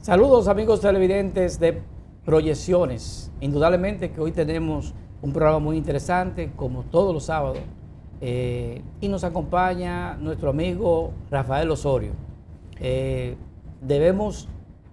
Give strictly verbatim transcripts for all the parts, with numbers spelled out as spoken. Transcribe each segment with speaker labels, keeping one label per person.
Speaker 1: Saludos amigos televidentes de Proyecciones. Indudablemente que hoy tenemos un programa muy interesante, como todos los sábados, eh, y nos acompaña nuestro amigo Rafael Osorio. Eh, debemos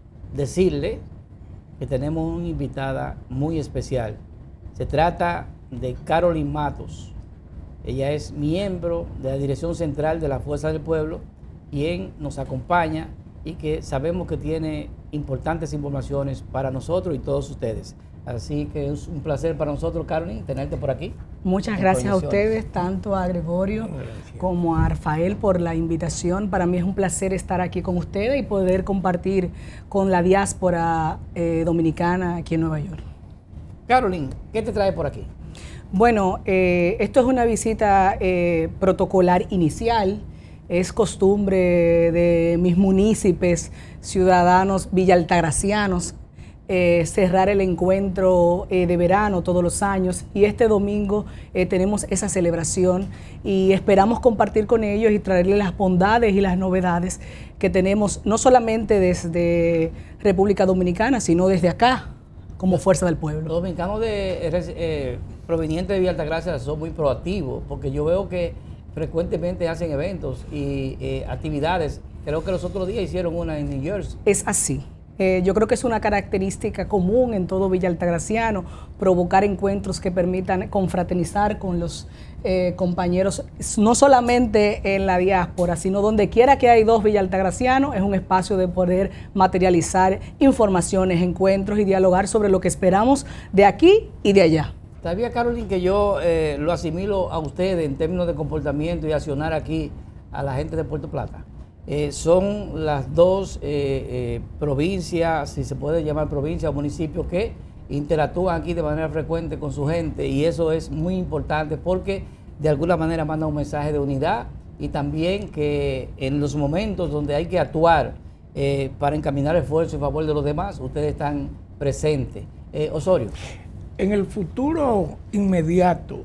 Speaker 1: decirle que tenemos una invitada muy especial. Se trata de Carolyn Matos. Ella es miembro de la Dirección Central de la Fuerza del Pueblo, quien nos acompaña y que sabemos que tiene importantes informaciones para nosotros y todos ustedes. Así que es un placer para nosotros, Carolyn, tenerte por aquí.
Speaker 2: Muchas gracias a ustedes, tanto a Gregorio como a Rafael, por la invitación. Para mí es un placer estar aquí con ustedes y poder compartir con la diáspora eh, dominicana aquí en Nueva York.
Speaker 1: Carolyn, ¿qué te trae por aquí?
Speaker 2: Bueno, eh, esto es una visita eh, protocolar inicial. Es costumbre de mis municipios, ciudadanos villaltagracianos, eh, cerrar el encuentro eh, de verano todos los años, y este domingo eh, tenemos esa celebración y esperamos compartir con ellos y traerles las bondades y las novedades que tenemos, no solamente desde República Dominicana, sino desde acá, como Fuerza del Pueblo.
Speaker 1: Los dominicanos de, eh, provenientes de Villa Altagracia son muy proactivos, porque yo veo que frecuentemente hacen eventos y eh, actividades. Creo que los otros días hicieron una en New Jersey.
Speaker 2: Es así. Eh, yo creo que es una característica común en todo Villa Altagraciano, provocar encuentros que permitan confraternizar con los eh, compañeros, no solamente en la diáspora, sino donde quiera que hay dos Villa Altagracianos, es un espacio de poder materializar informaciones, encuentros y dialogar sobre lo que esperamos de aquí y de allá.
Speaker 1: Sabía, Carolyn, que yo eh, lo asimilo a ustedes en términos de comportamiento y accionar aquí a la gente de Puerto Plata. Eh, son las dos eh, eh, provincias, si se puede llamar provincia o municipio, que interactúan aquí de manera frecuente con su gente, y eso es muy importante porque de alguna manera manda un mensaje de unidad, y también que en los momentos donde hay que actuar eh, para encaminar esfuerzos en favor de los demás, ustedes están presentes. Eh, Osorio.
Speaker 3: En el futuro inmediato,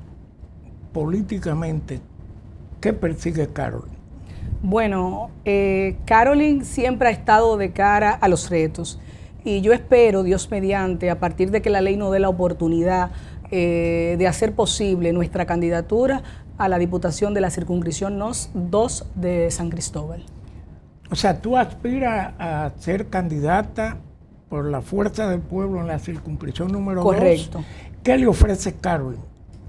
Speaker 3: políticamente, ¿qué persigue Carolyn?
Speaker 2: Bueno, eh, Carolyn siempre ha estado de cara a los retos, y yo espero, Dios mediante, a partir de que la ley nos dé la oportunidad eh, de hacer posible nuestra candidatura a la Diputación de la Circunscripción dos de San Cristóbal.
Speaker 3: O sea, tú aspiras a ser candidata por la Fuerza del Pueblo en la circunscripción número dos.
Speaker 2: Correcto.
Speaker 3: ¿Qué le ofrece Carolyn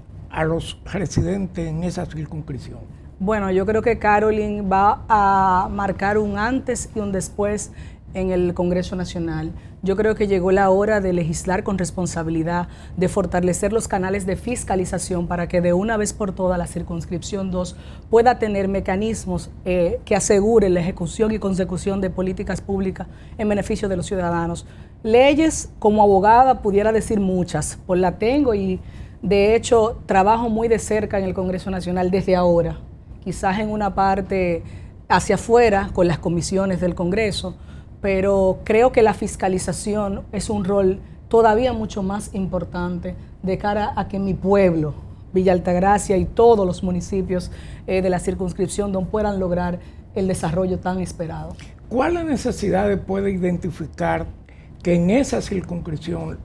Speaker 3: a los residentes en esa circunscripción?
Speaker 2: Bueno, yo creo que Carolyn va a marcar un antes y un después en el Congreso Nacional. Yo creo que llegó la hora de legislar con responsabilidad, de fortalecer los canales de fiscalización para que de una vez por todas la circunscripción dos pueda tener mecanismos eh, que aseguren la ejecución y consecución de políticas públicas en beneficio de los ciudadanos. Leyes, como abogada, pudiera decir muchas, pues la tengo, y de hecho trabajo muy de cerca en el Congreso Nacional desde ahora, quizás en una parte hacia afuera con las comisiones del Congreso, pero creo que la fiscalización es un rol todavía mucho más importante de cara a que mi pueblo, Villa Altagracia y todos los municipios eh, de la circunscripción donde puedan lograr el desarrollo tan esperado.
Speaker 3: ¿Cuáles necesidades puede identificar que en esa circunscripción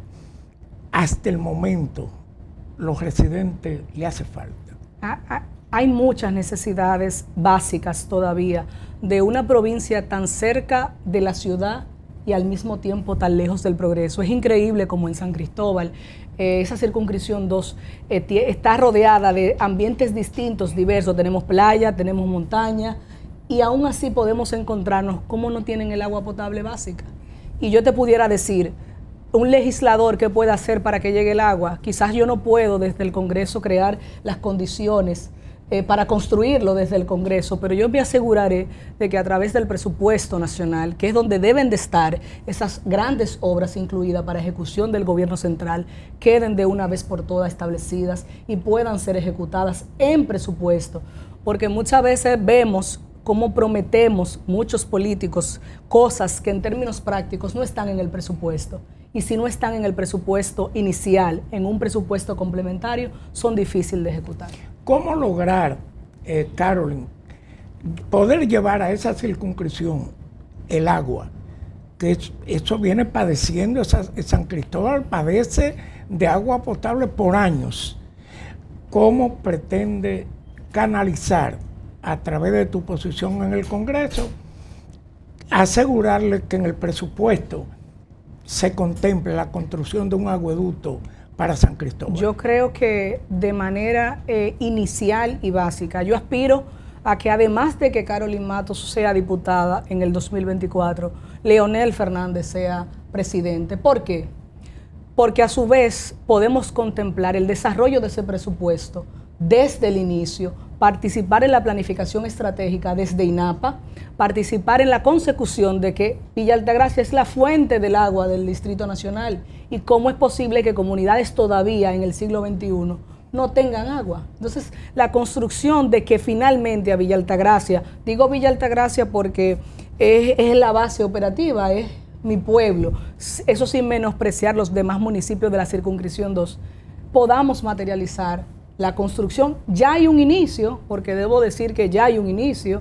Speaker 3: hasta el momento los residentes le hace falta?
Speaker 2: Ah, ah, hay muchas necesidades básicas todavía de una provincia tan cerca de la ciudad y al mismo tiempo tan lejos del progreso. Es increíble como en San Cristóbal, eh, esa circunscripción dos eh, está rodeada de ambientes distintos, diversos. Tenemos playa, tenemos montaña, y aún así podemos encontrarnos cómo no tienen el agua potable básica. Y yo te pudiera decir, un legislador, ¿qué puede hacer para que llegue el agua? Quizás yo no puedo desde el Congreso crear las condiciones Eh, para construirlo desde el Congreso, pero yo me aseguraré de que a través del presupuesto nacional, que es donde deben de estar esas grandes obras incluidas para ejecución del gobierno central, queden de una vez por todas establecidas y puedan ser ejecutadas en presupuesto, porque muchas veces vemos cómo prometemos muchos políticos cosas que en términos prácticos no están en el presupuesto. Y si no están en el presupuesto inicial, en un presupuesto complementario, son difíciles de ejecutar.
Speaker 3: ¿Cómo lograr, eh, Carolyn, poder llevar a esa circunscripción el agua que eso viene padeciendo, esa, San Cristóbal padece de agua potable por años. ¿Cómo pretende canalizar a través de tu posición en el Congreso, asegurarle que en el presupuesto se contemple la construcción de un acueducto para San Cristóbal?
Speaker 2: Yo creo que de manera eh, inicial y básica, yo aspiro a que además de que Carolyn Matos sea diputada en el dos mil veinticuatro, Leonel Fernández sea presidente. ¿Por qué? Porque a su vez podemos contemplar el desarrollo de ese presupuesto desde el inicio, participar en la planificación estratégica desde INAPA, participar en la consecución de que Villa Altagracia es la fuente del agua del Distrito Nacional y cómo es posible que comunidades todavía en el siglo veintiuno no tengan agua. Entonces, la construcción de que finalmente a Villa Altagracia, digo Villa Altagracia porque es, es la base operativa, es mi pueblo, eso sin menospreciar los demás municipios de la circunscripción dos, podamos materializar la construcción. Ya hay un inicio, porque debo decir que ya hay un inicio,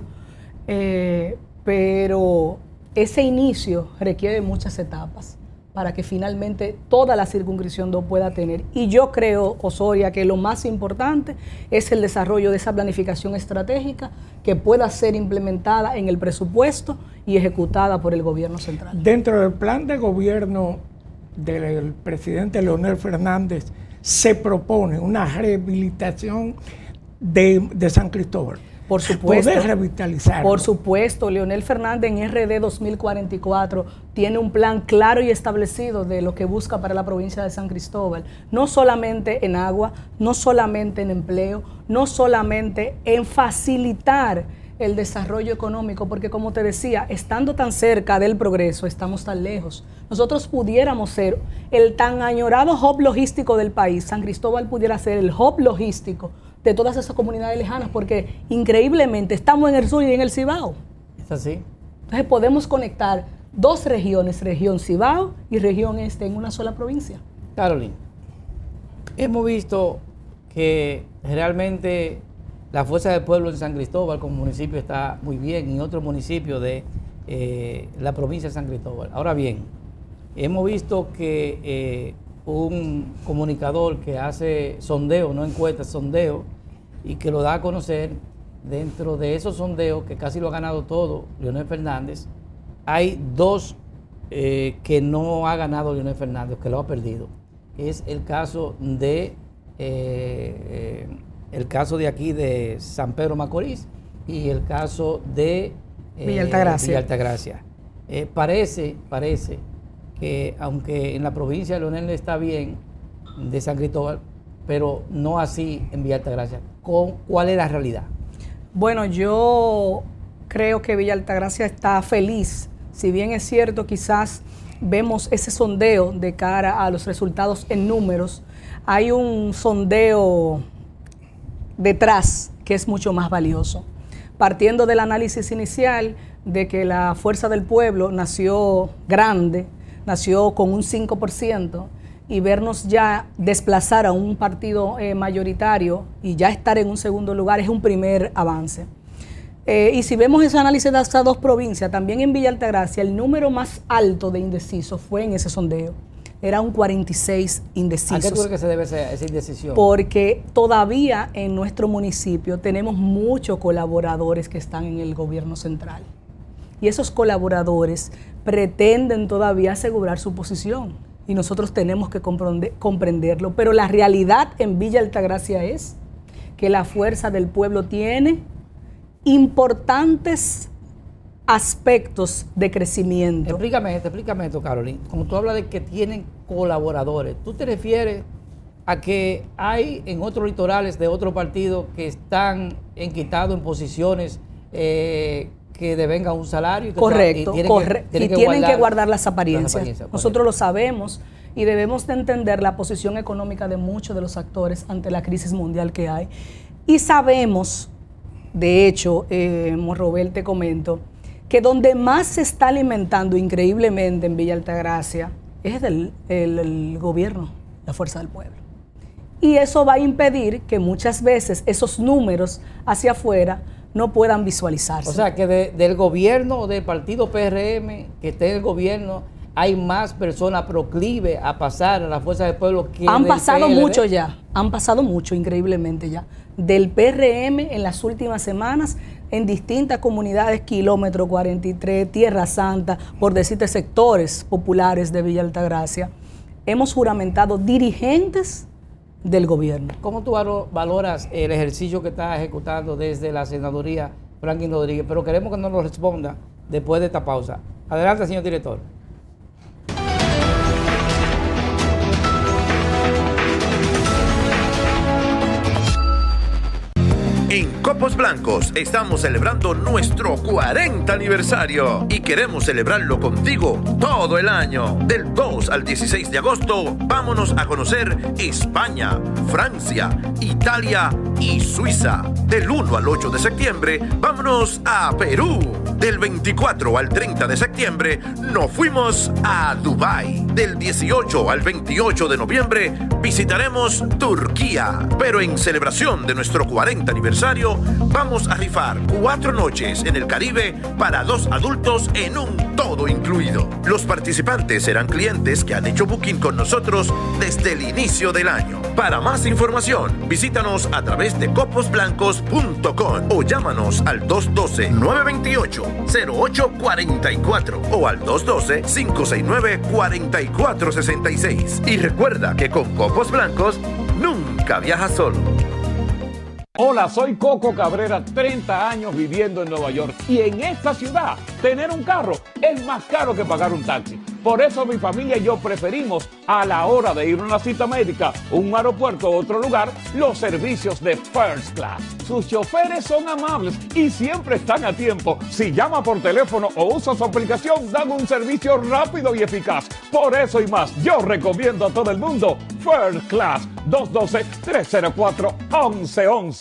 Speaker 2: eh, pero ese inicio requiere muchas etapas para que finalmente toda la circunscripción dos pueda tener. Y yo creo, Osoria, que lo más importante es el desarrollo de esa planificación estratégica que pueda ser implementada en el presupuesto y ejecutada por el gobierno central.
Speaker 3: Dentro del plan de gobierno del presidente Leonel Fernández, se propone una rehabilitación de, de San Cristóbal.
Speaker 2: Por supuesto.
Speaker 3: Poder revitalizarlo.
Speaker 2: Por supuesto, Leonel Fernández en R D dos mil cuarenta y cuatro tiene un plan claro y establecido de lo que busca para la provincia de San Cristóbal. No solamente en agua, no solamente en empleo, no solamente en facilitar el desarrollo económico, porque como te decía, estando tan cerca del progreso, estamos tan lejos. Nosotros pudiéramos ser el tan añorado hub logístico del país. San Cristóbal pudiera ser el hub logístico de todas esas comunidades lejanas, porque increíblemente estamos en el sur y en el Cibao.
Speaker 1: ¿Es así?
Speaker 2: Entonces podemos conectar dos regiones, región Cibao y región este, en una sola provincia.
Speaker 1: Carolyn, hemos visto que realmente la Fuerza del Pueblo en San Cristóbal como municipio está muy bien, y en otros municipios de eh, la provincia de San Cristóbal. Ahora bien, hemos visto que eh, un comunicador que hace sondeo, no encuestas, sondeo, y que lo da a conocer, dentro de esos sondeos, que casi lo ha ganado todo Leonel Fernández, hay dos eh, que no ha ganado Leonel Fernández, que lo ha perdido. Es el caso de eh, eh, el caso de aquí de San Pedro Macorís y el caso de eh,
Speaker 2: Villa Altagracia.
Speaker 1: Villa Altagracia. Eh, parece, parece que aunque en la provincia de Leonel está bien, de San Cristóbal, pero no así en Villa Altagracia. ¿Cuál es la realidad?
Speaker 2: Bueno, yo creo que Villa Altagracia está feliz. Si bien es cierto, quizás vemos ese sondeo de cara a los resultados en números, hay un sondeo detrás que es mucho más valioso. Partiendo del análisis inicial de que la Fuerza del Pueblo nació grande, nació con un cinco por ciento, y vernos ya desplazar a un partido eh, mayoritario y ya estar en un segundo lugar es un primer avance. Eh, y si vemos ese análisis de estas dos provincias, también en Villa Altagracia el número más alto de indecisos fue en ese sondeo. Era un cuarenta y seis indecisos.
Speaker 1: ¿A qué tú crees que se debe esa, esa indecisión?
Speaker 2: Porque todavía en nuestro municipio tenemos muchos colaboradores que están en el gobierno central. Y esos colaboradores pretenden todavía asegurar su posición. Y nosotros tenemos que comprender, comprenderlo. Pero la realidad en Villa Altagracia es que la Fuerza del Pueblo tiene importantes aspectos de crecimiento.
Speaker 1: Explícame esto, explícame esto, Carolyn. Como tú hablas de que tienen colaboradores, ¿tú te refieres a que hay en otros litorales de otros partidos que están enquitados en posiciones eh, que devengan un salario? Y que
Speaker 2: correcto,
Speaker 1: y tienen,
Speaker 2: corre
Speaker 1: que, tienen,
Speaker 2: y
Speaker 1: que,
Speaker 2: tienen
Speaker 1: guardar,
Speaker 2: que guardar las apariencias. Las apariencias Nosotros lo sabemos y debemos de entender la posición económica de muchos de los actores ante la crisis mundial que hay. Y sabemos, de hecho, eh, Morrobel, te comento, que donde más se está alimentando increíblemente en Villa Altagracia es del el, el gobierno, la Fuerza del Pueblo. Y eso va a impedir que muchas veces esos números hacia afuera no puedan visualizarse.
Speaker 1: O sea, que de, del gobierno o del partido P R M, que esté en el gobierno, hay más personas proclives a pasar a la Fuerza del Pueblo que
Speaker 2: han
Speaker 1: del
Speaker 2: pasado
Speaker 1: P L D.
Speaker 2: mucho ya, han pasado mucho, increíblemente ya, del P R M en las últimas semanas, en distintas comunidades, kilómetro cuarenta y tres, Tierra Santa, por decirte sectores populares de Villa Altagracia, hemos juramentado dirigentes del gobierno.
Speaker 1: ¿Cómo tú valoras el ejercicio que está ejecutando desde la senaduría Franklin Rodríguez? Pero queremos que nos lo responda después de esta pausa. Adelante, señor director.
Speaker 4: En Copos Blancos estamos celebrando nuestro cuarenta aniversario y queremos celebrarlo contigo todo el año. Del dos al dieciséis de agosto, vámonos a conocer España, Francia, Italia y Suiza. Del uno al ocho de septiembre, vámonos a Perú. Del veinticuatro al treinta de septiembre, nos fuimos a Dubái. Del dieciocho al veintiocho de noviembre, visitaremos Turquía. Pero en celebración de nuestro cuarenta aniversario, vamos a rifar cuatro noches en el Caribe para dos adultos en un todo incluido. Los participantes serán clientes que han hecho booking con nosotros desde el inicio del año. Para más información, visítanos a través de coposblancos punto com o llámanos al dos uno dos, nueve dos ocho, cero ocho cuatro cuatro o al dos uno dos, cinco seis nueve, cuatro cuatro seis seis. Y recuerda que con Copos Blancos nunca viajas solo.
Speaker 5: Hola, soy Coco Cabrera, treinta años viviendo en Nueva York, y en esta ciudad tener un carro es más caro que pagar un taxi. Por eso mi familia y yo preferimos, a la hora de ir a una cita médica, un aeropuerto o otro lugar, los servicios de First Class. Sus choferes son amables y siempre están a tiempo. Si llama por teléfono o usa su aplicación, dan un servicio rápido y eficaz. Por eso y más, yo recomiendo a todo el mundo First Class. Dos uno dos, tres cero cuatro, once once.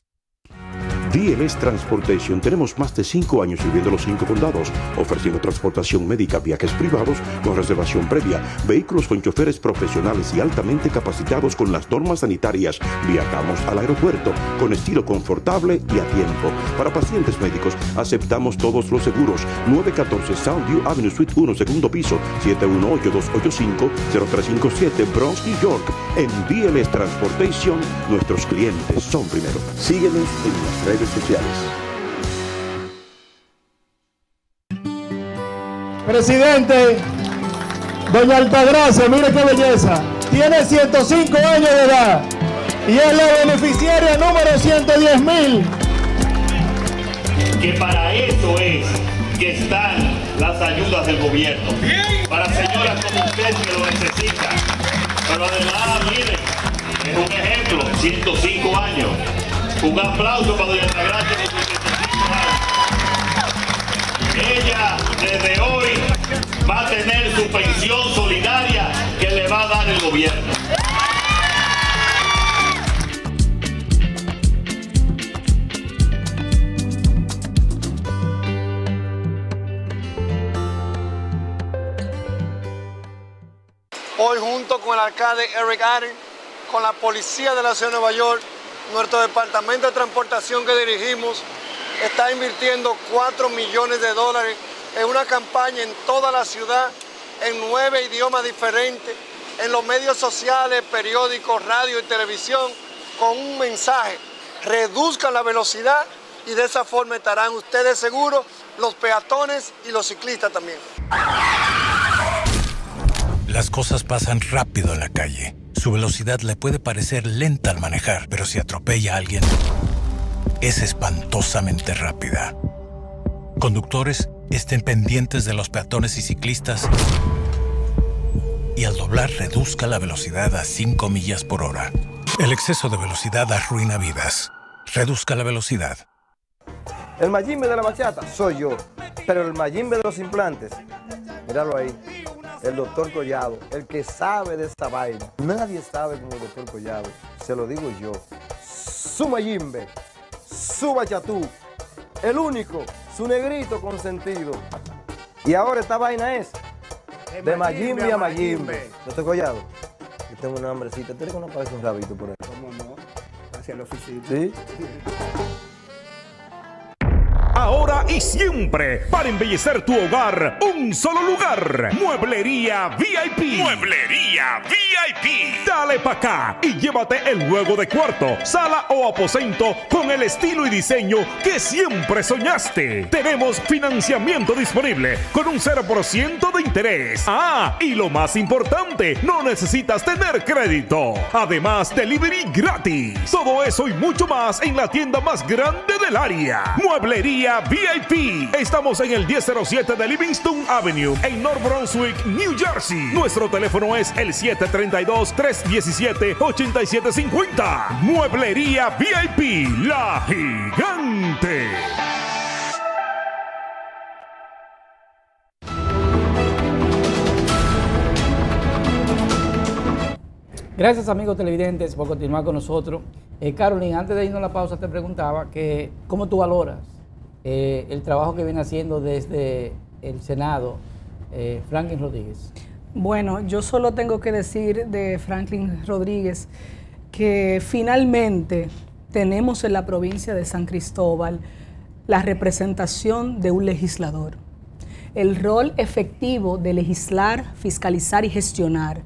Speaker 6: D L S Transportation. Tenemos más de cinco años sirviendo los cinco condados, ofreciendo transportación médica, viajes privados con reservación previa, vehículos con choferes profesionales y altamente capacitados con las normas sanitarias. Viajamos al aeropuerto con estilo confortable y a tiempo. Para pacientes médicos, aceptamos todos los seguros. nueve catorce Soundview Avenue Suite uno, segundo piso, siete uno ocho, dos ocho cinco, cero tres cinco siete, Bronx, New York. En D L S Transportation, nuestros clientes son primero. Síguenos en las redes sociales.
Speaker 7: Presidente, doña Altagracia, mire qué belleza, tiene ciento cinco años de edad y es la beneficiaria número ciento diez mil.
Speaker 8: Que para eso es que están las ayudas del gobierno, para señoras como usted que lo necesitan. Pero además, miren, es un ejemplo, ciento cinco años. Un aplauso para doña Altagracia por sus ciento cinco años. Ella desde hoy va a tener su pensión solidaria que le va a dar el gobierno.
Speaker 9: Hoy, junto con el alcalde Eric Adams, con la policía de la ciudad de Nueva York, nuestro departamento de transportación que dirigimos está invirtiendo cuatro millones de dólares en una campaña en toda la ciudad, en nueve idiomas diferentes, en los medios sociales, periódicos, radio y televisión, con un mensaje: reduzcan la velocidad y de esa forma estarán ustedes seguros, los peatones y los ciclistas también.
Speaker 10: Las cosas pasan rápido en la calle. Su velocidad le puede parecer lenta al manejar, pero si atropella a alguien, es espantosamente rápida. Conductores, estén pendientes de los peatones y ciclistas y al doblar reduzca la velocidad a cinco millas por hora. El exceso de velocidad arruina vidas. Reduzca la velocidad.
Speaker 11: El Mayimbe de la bachata soy yo, pero el Mayimbe de los implantes, míralo ahí, el doctor Collado, el que sabe de esa vaina. Nadie sabe como el doctor Collado, se lo digo yo. Su Mayimbe, su bachatú, el único, su negrito consentido. Y ahora esta vaina es de Mayimbe a Mayimbe. Doctor Collado, yo tengo una hambrecita, ¿tú que no parece un rabito por ahí?
Speaker 12: ¿Cómo no? Hacia la oficina.
Speaker 11: ¿Sí?
Speaker 12: ahora y siempre. Para embellecer tu hogar, un solo lugar. Mueblería V I P. Mueblería V I P. Dale pa' acá y llévate el juego de cuarto, sala o aposento con el estilo y diseño que siempre soñaste. Tenemos financiamiento disponible con un cero por ciento de interés. Ah, y lo más importante, no necesitas tener crédito. Además, delivery gratis. Todo eso y mucho más en la tienda más grande del área. Mueblería V I P. Estamos en el diez cero siete de Livingston Avenue, en North Brunswick, New Jersey. Nuestro teléfono es el siete tres dos, tres uno siete, ocho siete cinco cero. Mueblería V I P, la gigante.
Speaker 1: Gracias, amigos televidentes, por continuar con nosotros. Eh, Carolyn, antes de irnos a la pausa, te preguntaba que cómo tú valoras eh, el trabajo que viene haciendo desde el Senado eh, Franklin Rodríguez.
Speaker 2: Bueno, yo solo tengo que decir de Franklin Rodríguez que finalmente tenemos en la provincia de San Cristóbal la representación de un legislador. El rol efectivo de legislar, fiscalizar y gestionar.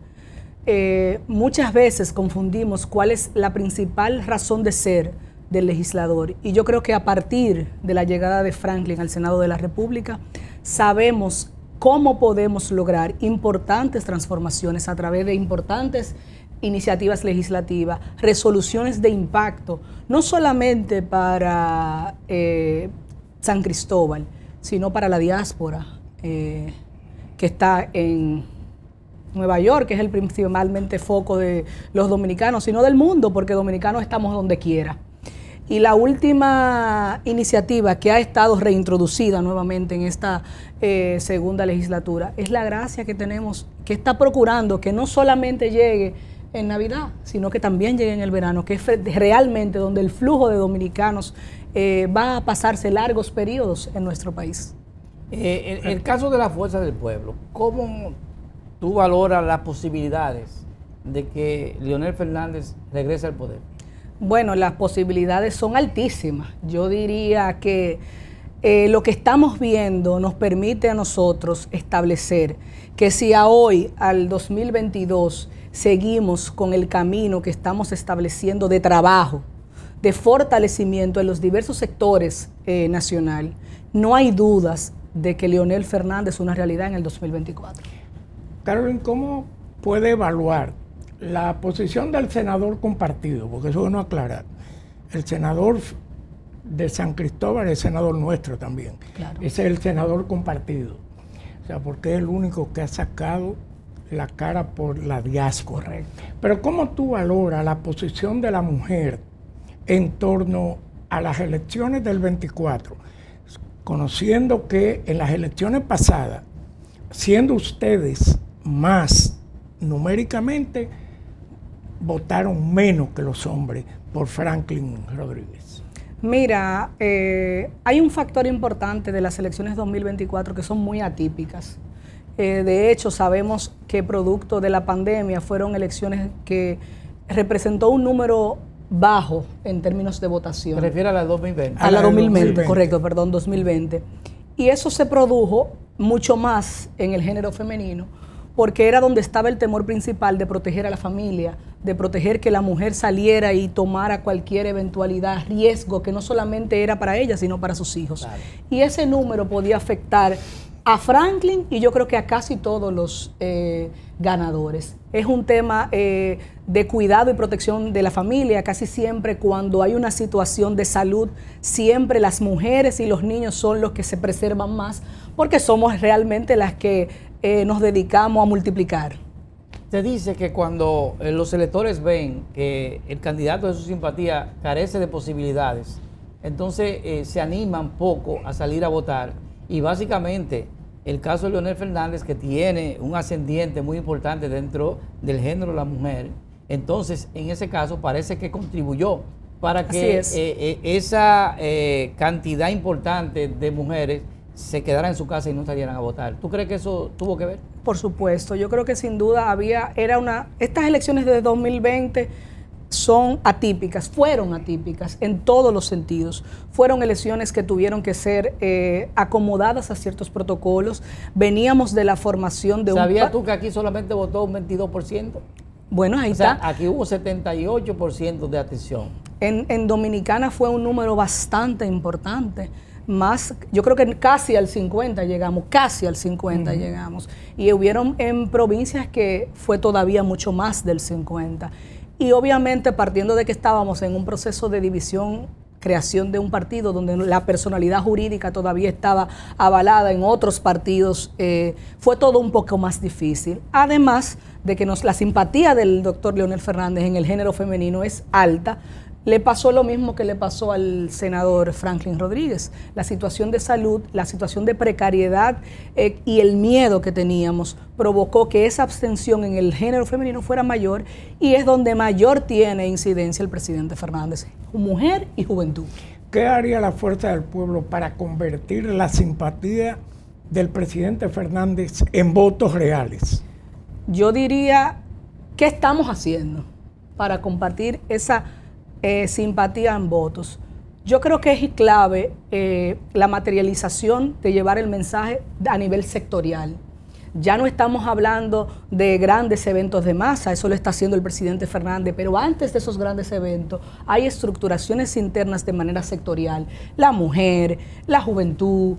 Speaker 2: Eh, muchas veces confundimos cuál es la principal razón de ser del legislador, y yo creo que a partir de la llegada de Franklin al Senado de la República sabemos cómo podemos lograr importantes transformaciones a través de importantes iniciativas legislativas, resoluciones de impacto, no solamente para eh, San Cristóbal, sino para la diáspora eh, que está en Nueva York, que es el principalmente foco de los dominicanos, sino del mundo, porque dominicanos estamos donde quiera. Y la última iniciativa que ha estado reintroducida nuevamente en esta eh, segunda legislatura es la gracia que tenemos, que está procurando que no solamente llegue en Navidad, sino que también llegue en el verano, que es realmente donde el flujo de dominicanos eh, va a pasarse largos periodos en nuestro país.
Speaker 1: Eh, el, el caso de la Fuerza del Pueblo, ¿cómo tú valoras las posibilidades de que Leonel Fernández regrese al poder?
Speaker 2: Bueno, las posibilidades son altísimas. Yo diría que eh, lo que estamos viendo nos permite a nosotros establecer que si a hoy, al dos mil veintidós, seguimos con el camino que estamos estableciendo de trabajo, de fortalecimiento en los diversos sectores eh, nacional, no hay dudas de que Leonel Fernández es una realidad en el dos mil veinticuatro.
Speaker 3: Carolyn, ¿cómo puede evaluar la posición del senador compartido? Porque eso es bueno aclarar. El senador de San Cristóbal es senador nuestro también. Claro. Ese es el senador compartido. O sea, porque es el único que ha sacado la cara por la diáspora. Correcto. Pero ¿cómo tú valoras la posición de la mujer en torno a las elecciones del veinticuatro? Conociendo que en las elecciones pasadas, siendo ustedes más numéricamente, votaron menos que los hombres por Franklin Rodríguez.
Speaker 2: Mira, eh, hay un factor importante de las elecciones dos mil veinticuatro que son muy atípicas. Eh, de hecho, sabemos que producto de la pandemia fueron elecciones que representó un número bajo en términos de votación.
Speaker 1: ¿Se refiere a la dos mil veinte?
Speaker 2: A la dos mil veinte, correcto, perdón, dos mil veinte. Y eso se produjo mucho más en el género femenino, porque era donde estaba el temor principal de proteger a la familia, de proteger que la mujer saliera y tomara cualquier eventualidad, riesgo que no solamente era para ella, sino para sus hijos. Claro. Y ese número podía afectar a Franklin y yo creo que a casi todos los eh, ganadores. Es un tema eh, de cuidado y protección de la familia. Casi siempre cuando hay una situación de salud, siempre las mujeres y los niños son los que se preservan más, porque somos realmente las que eh, nos dedicamos a multiplicar.
Speaker 1: Se dice que cuando eh, los electores ven que el candidato de su simpatía carece de posibilidades, entonces eh, se animan poco a salir a votar. Y básicamente el caso de Leonel Fernández, que tiene un ascendiente muy importante dentro del género de la mujer, entonces en ese caso parece que contribuyó para que eh, eh, esa eh, cantidad importante de mujeres se quedaran en su casa y no salieran a votar. ¿Tú crees que eso tuvo que ver?
Speaker 2: Por supuesto, yo creo que sin duda había, era una, estas elecciones de dos mil veinte son atípicas, fueron atípicas en todos los sentidos. Fueron elecciones que tuvieron que ser eh, acomodadas a ciertos protocolos. Veníamos de la formación de un...
Speaker 1: ¿Sabías tú que aquí solamente votó un veintidós por ciento?
Speaker 2: Bueno, ahí
Speaker 1: o sea,
Speaker 2: está.
Speaker 1: Aquí hubo setenta y ocho por ciento de atención.
Speaker 2: En, en Dominicana fue un número bastante importante. Más, yo creo que casi al cincuenta llegamos, casi al cincuenta uh-huh. llegamos. Y hubieron en provincias que fue todavía mucho más del cincuenta. Y obviamente partiendo de que estábamos en un proceso de división, creación de un partido donde la personalidad jurídica todavía estaba avalada en otros partidos, eh, fue todo un poco más difícil. Además de que nos, la simpatía del doctor Leonel Fernández en el género femenino es alta. Le pasó lo mismo que le pasó al senador Franklin Rodríguez. La situación de salud, la situación de precariedad eh, y el miedo que teníamos provocó que esa abstención en el género femenino fuera mayor, y es donde mayor tiene incidencia el presidente Fernández, mujer y juventud.
Speaker 3: ¿Qué haría la Fuerza del Pueblo para convertir la simpatía del presidente Fernández en votos reales?
Speaker 2: Yo diría, ¿qué estamos haciendo para compartir esa Eh, simpatía en votos? Yo creo que es clave eh, la materialización de llevar el mensaje a nivel sectorial. Ya no estamos hablando de grandes eventos de masa, eso lo está haciendo el presidente Fernández, pero antes de esos grandes eventos hay estructuraciones internas de manera sectorial. La mujer, la juventud,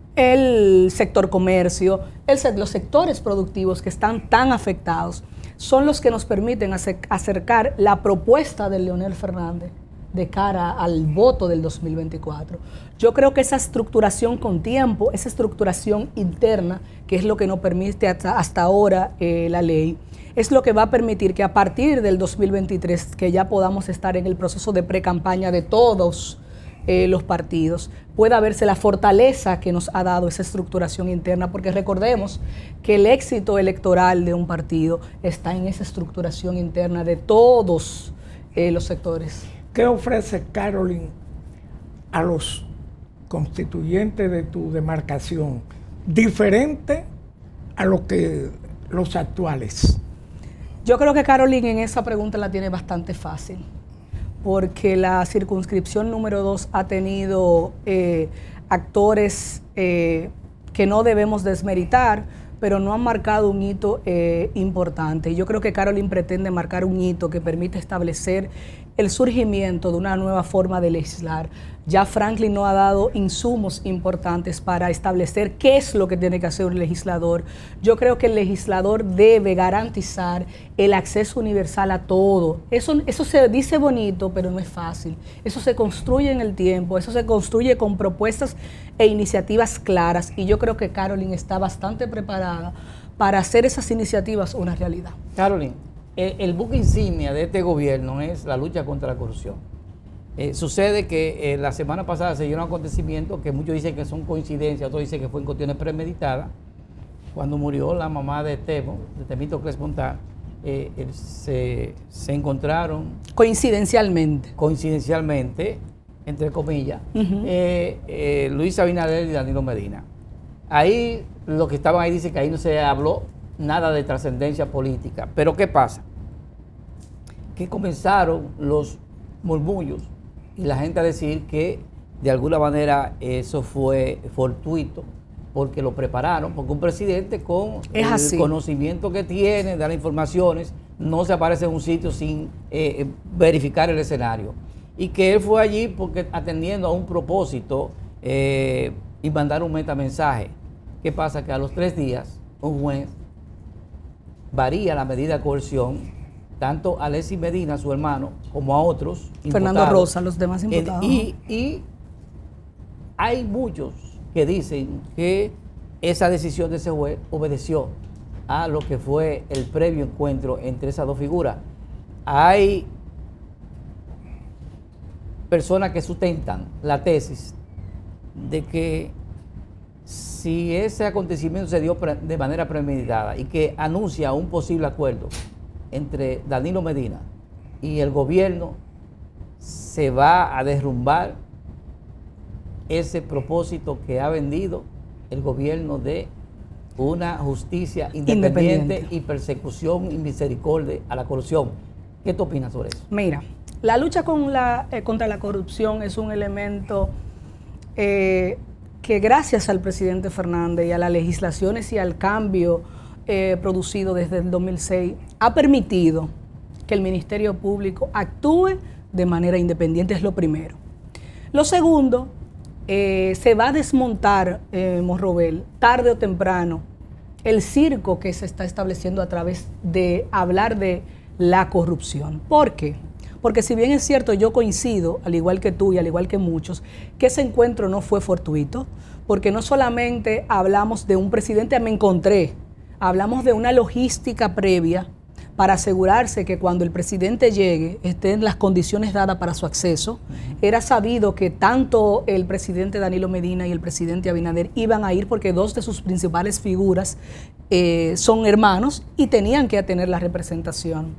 Speaker 2: el sector comercio, el, los sectores productivos que están tan afectados, son los que nos permiten acercar la propuesta de Leonel Fernández de cara al voto del dos mil veinticuatro. Yo creo que esa estructuración con tiempo, esa estructuración interna, que es lo que nos permite hasta, hasta ahora eh, la ley, es lo que va a permitir que a partir del dos mil veintitrés, que ya podamos estar en el proceso de pre-campaña de todos eh, los partidos, pueda verse la fortaleza que nos ha dado esa estructuración interna, porque recordemos que el éxito electoral de un partido está en esa estructuración interna de todos eh, los sectores.
Speaker 3: ¿Qué ofrece Carolyn a los constituyentes de tu demarcación diferente a lo que los actuales?
Speaker 2: Yo creo que Carolyn en esa pregunta la tiene bastante fácil, porque la circunscripción número dos ha tenido eh, actores eh, que no debemos desmeritar, pero no han marcado un hito eh, importante. Yo creo que Carolyn pretende marcar un hito que permite establecer el surgimiento de una nueva forma de legislar. Ya Franklin no ha dado insumos importantes para establecer qué es lo que tiene que hacer un legislador. Yo creo que el legislador debe garantizar el acceso universal a todo. Eso, eso se dice bonito, pero no es fácil. Eso se construye en el tiempo, eso se construye con propuestas e iniciativas claras, y yo creo que Carolyn está bastante preparada para hacer esas iniciativas una realidad.
Speaker 1: Carolyn, el, el buque insignia de este gobierno es la lucha contra la corrupción. Eh, sucede que eh, la semana pasada se dieron acontecimientos que muchos dicen que son coincidencias, otros dicen que fue en cuestiones premeditadas. Cuando murió la mamá de Temo, de Temístocles Montá, eh, eh, se, se encontraron...
Speaker 2: Coincidencialmente.
Speaker 1: Coincidencialmente, entre comillas,
Speaker 2: Uh-huh.
Speaker 1: eh, eh, Luis Abinader y Danilo Medina. Ahí, los que estaban ahí dicen que ahí no se habló nada de trascendencia política. Pero ¿qué pasa? Que comenzaron los murmullos y la gente a decir que de alguna manera eso fue fortuito, porque lo prepararon, porque un presidente con
Speaker 2: es
Speaker 1: el
Speaker 2: así.
Speaker 1: conocimiento que tiene de las informaciones no se aparece en un sitio sin eh, verificar el escenario. Y que él fue allí porque atendiendo a un propósito eh, y mandar un metamensaje. ¿Qué pasa? Que a los tres días un juez varía la medida de coerción tanto a Alexis Medina, su hermano, como a otros
Speaker 2: Fernando
Speaker 1: imputados.
Speaker 2: Rosa, los demás imputados.
Speaker 1: Y, y hay muchos que dicen que esa decisión de ese juez obedeció a lo que fue el previo encuentro entre esas dos figuras. Hay personas que sustentan la tesis de que si ese acontecimiento se dio de manera premeditada y que anuncia un posible acuerdo entre Danilo Medina y el gobierno, se va a derrumbar ese propósito que ha vendido el gobierno de una justicia independiente, independiente. y persecución y misericordia a la corrupción. ¿Qué tú opinas sobre eso?
Speaker 2: Mira, la lucha con la, eh, contra la corrupción es un elemento eh, que gracias al presidente Fernández y a las legislaciones y al cambio eh, producido desde el dos mil seis ha permitido que el Ministerio Público actúe de manera independiente, es lo primero. Lo segundo, eh, se va a desmontar, eh, Morrobel, tarde o temprano, el circo que se está estableciendo a través de hablar de la corrupción. ¿Por qué? Porque si bien es cierto, yo coincido, al igual que tú y al igual que muchos, que ese encuentro no fue fortuito, porque no solamente hablamos de un presidente, me encontré, hablamos de una logística previa para asegurarse que cuando el presidente llegue estén las condiciones dadas para su acceso. Era sabido que tanto el presidente Danilo Medina y el presidente Abinader iban a ir porque dos de sus principales figuras eh, son hermanos y tenían que tener la representación.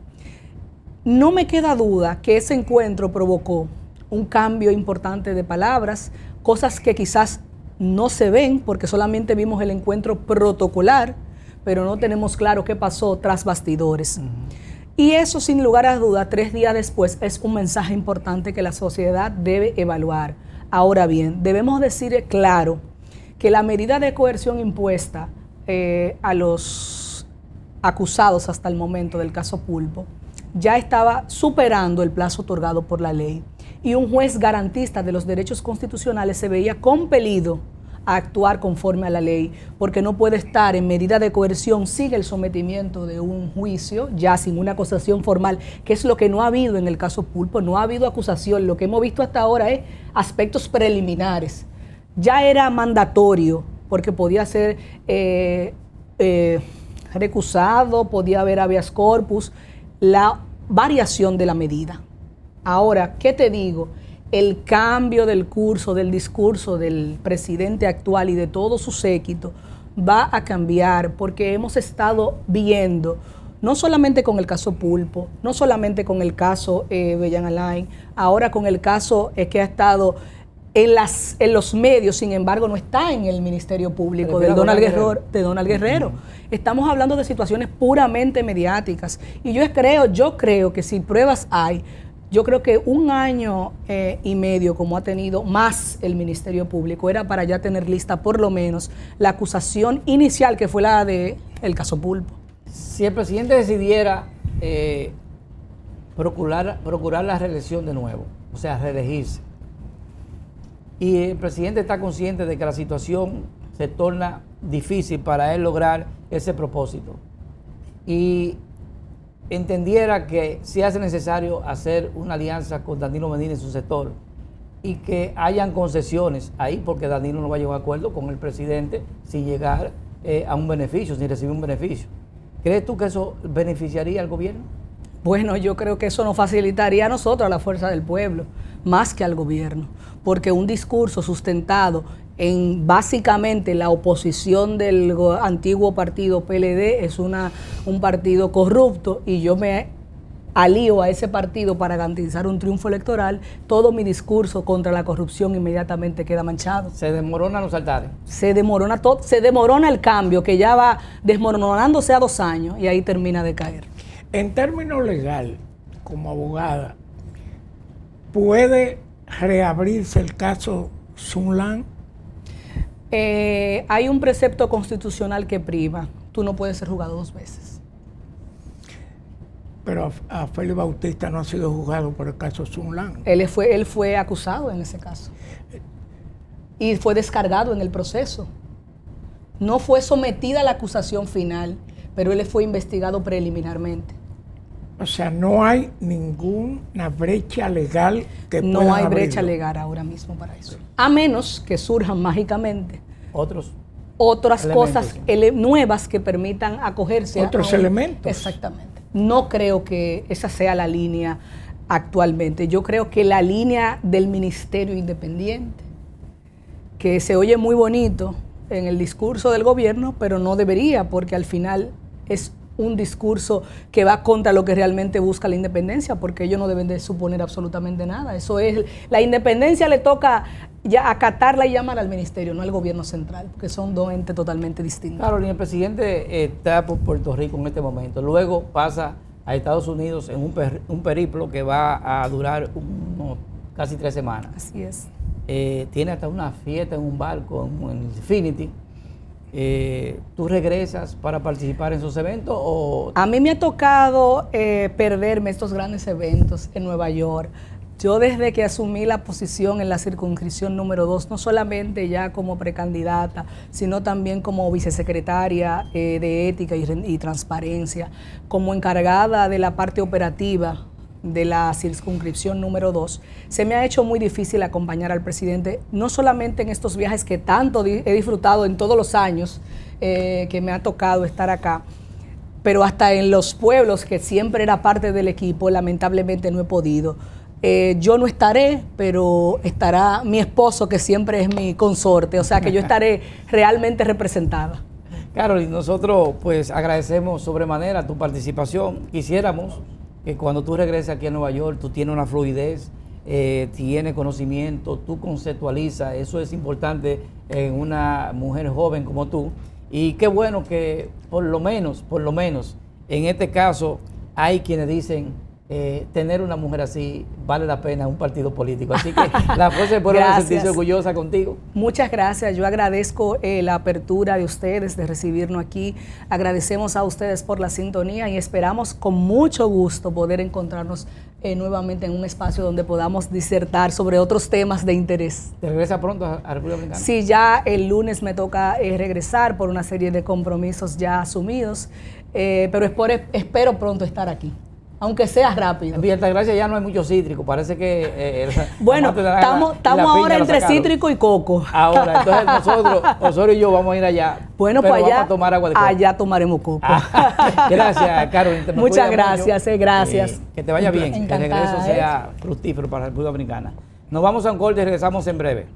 Speaker 2: No me queda duda que ese encuentro provocó un cambio importante de palabras, cosas que quizás no se ven porque solamente vimos el encuentro protocolar, pero no tenemos claro qué pasó tras bastidores. Uh-huh. Y eso, sin lugar a duda, tres días después, es un mensaje importante que la sociedad debe evaluar. Ahora bien, debemos decir claro que la medida de coerción impuesta eh, a los acusados hasta el momento del caso Pulpo ya estaba superando el plazo otorgado por la ley. Y un juez garantista de los derechos constitucionales se veía compelido a actuar conforme a la ley, porque no puede estar en medida de coerción sin el sometimiento de un juicio, ya sin una acusación formal, que es lo que no ha habido en el caso Pulpo. No ha habido acusación, lo que hemos visto hasta ahora es aspectos preliminares. Ya era mandatorio, porque podía ser eh, eh, recusado, podía haber habeas corpus, la variación de la medida. Ahora, ¿qué te digo? El cambio del curso, del discurso del presidente actual y de todo su séquito va a cambiar, porque hemos estado viendo, no solamente con el caso Pulpo, no solamente con el caso eh, Bellan Alain, ahora con el caso eh, que ha estado en, las, en los medios, sin embargo no está en el Ministerio Público, de Donald Guerrero. De Donald Guerrero. Uh-huh. Estamos hablando de situaciones puramente mediáticas. Y yo creo, yo creo que si pruebas hay, yo creo que un año eh, y medio, como ha tenido más el Ministerio Público, era para ya tener lista por lo menos la acusación inicial, que fue la de el caso Pulpo.
Speaker 1: Si el presidente decidiera eh, procurar, procurar la reelección de nuevo, o sea, reelegirse, y el presidente está consciente de que la situación se torna difícil para él lograr ese propósito, y entendiera que se hace necesario hacer una alianza con Danilo Medina y su sector y que hayan concesiones ahí, porque Danilo no va a llegar a acuerdo con el presidente sin llegar eh, a un beneficio, sin recibir un beneficio. ¿Crees tú que eso beneficiaría al gobierno?
Speaker 2: Bueno, yo creo que eso nos facilitaría a nosotros, a la fuerza del pueblo, más que al gobierno, porque un discurso sustentado en básicamente la oposición del antiguo partido P L D es una, un partido corrupto, y yo me alío a ese partido para garantizar un triunfo electoral, todo mi discurso contra la corrupción inmediatamente queda manchado.
Speaker 1: Se desmoronan los altares.
Speaker 2: Se demorona todo, se demorona el cambio, que ya va desmoronándose a dos años y ahí termina de caer.
Speaker 3: En términos legales, como abogada, ¿puede reabrirse el caso Sunland?
Speaker 2: Eh, hay un precepto constitucional que priva. Tú no puedes ser juzgado dos veces.
Speaker 3: Pero a, a Félix Bautista no ha sido juzgado por el caso Sunland.
Speaker 2: Él fue, él fue acusado en ese caso. Y fue descargado en el proceso. No fue sometida a la acusación final, pero él fue investigado preliminarmente.
Speaker 3: O sea, no hay ninguna brecha legal que pueda
Speaker 2: No hay
Speaker 3: abrirlo.
Speaker 2: brecha legal ahora mismo para eso. A menos que surjan mágicamente
Speaker 1: otros
Speaker 2: otras
Speaker 1: elementos.
Speaker 2: cosas ele nuevas que permitan acogerse
Speaker 3: otros
Speaker 2: a un,
Speaker 3: elementos.
Speaker 2: Exactamente. No creo que esa sea la línea actualmente. Yo creo que la línea del Ministerio Independiente, que se oye muy bonito en el discurso del gobierno, pero no debería, porque al final es un discurso que va contra lo que realmente busca la independencia, porque ellos no deben de suponer absolutamente nada. Eso es, la independencia le toca ya acatarla y llamar al ministerio, no al gobierno central, porque son dos entes totalmente distintos.
Speaker 1: Claro, el presidente está por Puerto Rico en este momento, luego pasa a Estados Unidos en un, per, un periplo que va a durar unos, casi tres semanas.
Speaker 2: Así es.
Speaker 1: Eh, tiene hasta una fiesta en un barco, en, en Infinity. Eh, ¿Tú regresas para participar en esos eventos? O...
Speaker 2: A mí me ha tocado eh, perderme estos grandes eventos en Nueva York. Yo desde que asumí la posición en la circunscripción número dos, no solamente ya como precandidata, sino también como vicesecretaria eh, de Ética y, y Transparencia, como encargada de la parte operativa de la circunscripción número dos, se me ha hecho muy difícil acompañar al presidente, no solamente en estos viajes que tanto di he disfrutado en todos los años eh, que me ha tocado estar acá, pero hasta en los pueblos, que siempre era parte del equipo, lamentablemente no he podido. Eh, yo no estaré, pero estará mi esposo, que siempre es mi consorte, o sea que yo estaré realmente representada.
Speaker 1: Carolyn, nosotros pues agradecemos sobremanera tu participación. Quisiéramos que cuando tú regreses aquí a Nueva York, tú tienes una fluidez, eh, tienes conocimiento, tú conceptualizas, eso es importante en una mujer joven como tú. Y qué bueno que por lo menos, por lo menos, en este caso hay quienes dicen eh, tener una mujer así vale la pena un partido político. Así que la fuerza del pueblo debe sentirse orgullosa contigo.
Speaker 2: Muchas gracias. Yo agradezco eh, la apertura de ustedes de recibirnos aquí. Agradecemos a ustedes por la sintonía y esperamos con mucho gusto poder encontrarnos eh, nuevamente en un espacio donde podamos disertar sobre otros temas de interés.
Speaker 1: ¿Te regresa pronto a, a República Dominicana?
Speaker 2: Sí, ya el lunes me toca eh, regresar por una serie de compromisos ya asumidos, eh, pero espero, espero pronto estar aquí. Aunque sea rápido.
Speaker 1: En Villa Altagracia ya no hay mucho cítrico, parece que... Eh,
Speaker 2: bueno, estamos ahora entre cítrico y coco.
Speaker 1: Ahora, entonces nosotros, nosotros y yo vamos a ir allá.
Speaker 2: Bueno, pues allá,
Speaker 1: vamos a tomar agua de coco.
Speaker 2: Allá tomaremos coco.
Speaker 1: Ah, gracias, Carolyn.
Speaker 2: Muchas gracias, eh, gracias.
Speaker 1: Eh, que te vaya bien,
Speaker 2: Encantada,
Speaker 1: que el regreso sea fructífero para la República Dominicana. Nos vamos a un corte y regresamos en breve.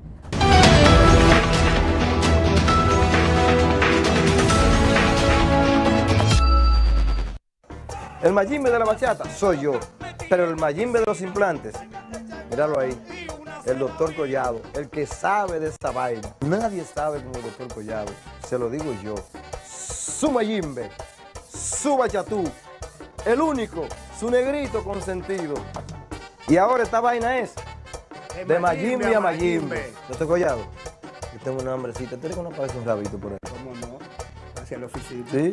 Speaker 11: El Mayimbe de la bachata soy yo, pero el Mayimbe de los implantes, míralo ahí, el doctor Collado, el que sabe de esa vaina. Nadie sabe como el doctor Collado, se lo digo yo. Su Mayimbe, su bachatú, el único, su negrito consentido. Y ahora esta vaina es de Mayimbe a Mayimbe. Doctor Collado, yo tengo una hambrecita, ¿tú eres que no parece un rabito por ahí?
Speaker 13: ¿Cómo no? Hacia la oficina.
Speaker 11: ¿Sí?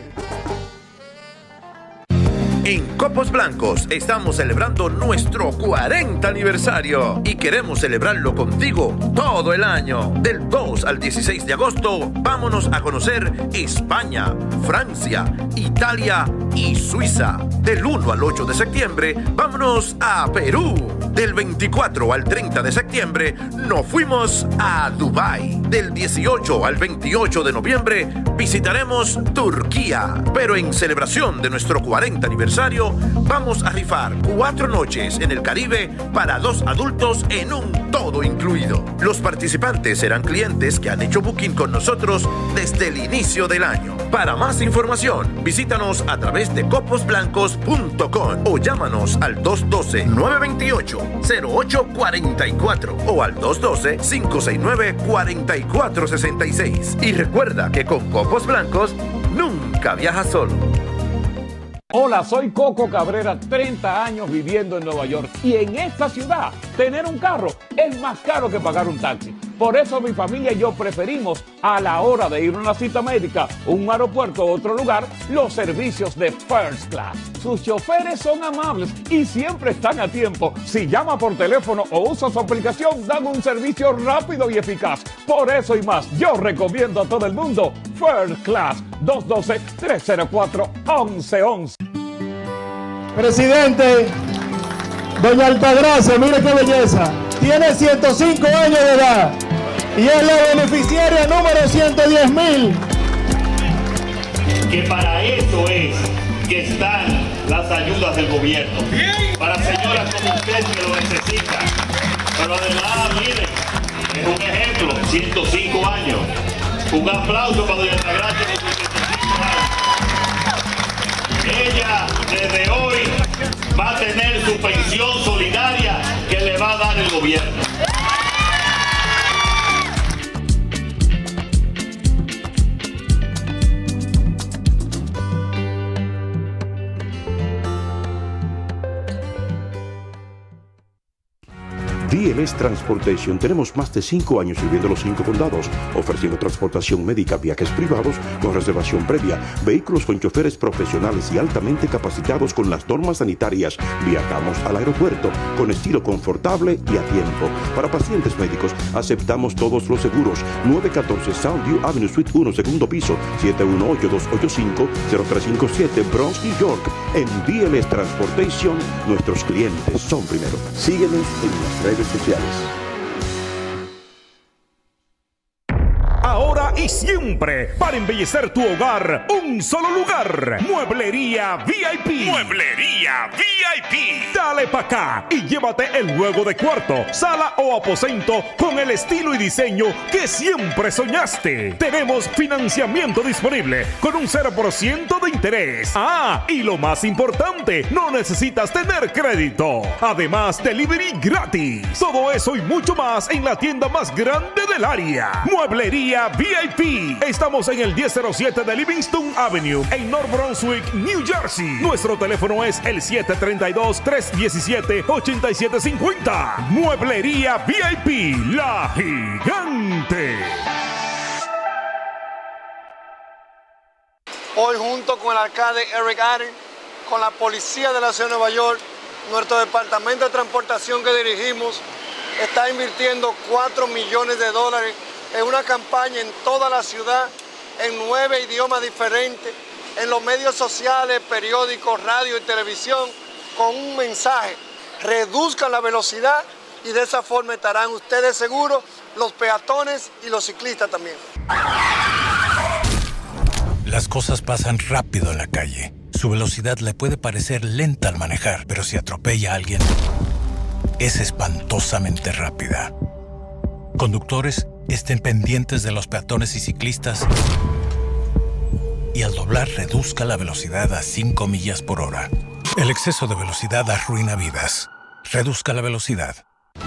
Speaker 4: En Copos Blancos estamos celebrando nuestro cuarenta aniversario y queremos celebrarlo contigo todo el año. Del dos al dieciséis de agosto, vámonos a conocer España, Francia, Italia y Suiza. Del uno al ocho de septiembre, vámonos a Perú. Del veinticuatro al treinta de septiembre, nos fuimos a Dubái. Del dieciocho al veintiocho de noviembre, visitaremos Turquía. Pero en celebración de nuestro cuarenta aniversario, vamos a rifar cuatro noches en el Caribe para dos adultos en un todo incluido. Los participantes serán clientes que han hecho booking con nosotros desde el inicio del año. Para más información, visítanos a través de coposblancos punto com o llámanos al dos uno dos, nueve dos ocho, cero ocho cuatro cuatro o al dos uno dos, cinco seis nueve, cuatro cuatro seis seis. Y recuerda que con Copos Blancos nunca viajas solo.
Speaker 5: Hola, soy Coco Cabrera, treinta años viviendo en Nueva York y en esta ciudad tener un carro es más caro que pagar un taxi. Por eso mi familia y yo preferimos a la hora de ir a una cita médica, un aeropuerto o otro lugar, los servicios de First Class. Sus choferes son amables y siempre están a tiempo. Si llama por teléfono o usa su aplicación, dan un servicio rápido y eficaz. Por eso y más, yo recomiendo a todo el mundo First Class, dos uno dos, tres cero cuatro, once once.
Speaker 7: Presidente, doña Altagracia, mire qué belleza. Tiene ciento cinco años de edad y es la beneficiaria número ciento diez mil.
Speaker 8: Que para eso es que están las ayudas del gobierno. Para señoras como usted que lo necesitan. Pero además, miren, es un ejemplo, ciento cinco años. Un aplauso para doña Altagracia por sus ciento cinco años. Ella desde hoy va a tener su pensión solidaria que le va a dar el gobierno.
Speaker 6: D L S Transportation tenemos más de cinco años sirviendo los cinco condados, ofreciendo transportación médica, viajes privados con reservación previa, vehículos con choferes profesionales y altamente capacitados con las normas sanitarias. Viajamos al aeropuerto con estilo confortable y a tiempo. Para pacientes médicos aceptamos todos los seguros. nueve catorce Soundview Avenue Suite uno, segundo piso, siete uno ocho, dos ocho cinco, cero tres cinco siete, Bronx, New York. En D L S Transportation, nuestros clientes son primero. Síguenos en las redes sociales.
Speaker 12: Ahora y siempre, para embellecer tu hogar, un solo lugar. Mueblería V I P. Mueblería V I P. Dale pa' acá y llévate el juego de cuarto, sala o aposento con el estilo y diseño que siempre soñaste. Tenemos financiamiento disponible con un cero por ciento de interés. Ah, y lo más importante, no necesitas tener crédito. Además, delivery gratis. Todo eso y mucho más en la tienda más grande del área. Mueblería V I P. Estamos en el diez cero siete de Livingston Avenue, en North Brunswick, New Jersey. Nuestro teléfono es el siete tres dos, tres uno siete, ocho siete cinco cero. Mueblería V I P, la gigante.
Speaker 9: Hoy, junto con el alcalde Eric Adams, con la policía de la ciudad de Nueva York, nuestro departamento de transportación que dirigimos está invirtiendo cuatro millones de dólares en una campaña en toda la ciudad, en nueve idiomas diferentes, en los medios sociales, periódicos, radio y televisión, con un mensaje: reduzcan la velocidad y de esa forma estarán ustedes seguros, los peatones y los ciclistas también.
Speaker 10: Las cosas pasan rápido en la calle. Su velocidad le puede parecer lenta al manejar, pero si atropella a alguien, es espantosamente rápida. Conductores, estén pendientes de los peatones y ciclistas y al doblar reduzca la velocidad a cinco millas por hora. El exceso de velocidad arruina vidas. Reduzca la velocidad.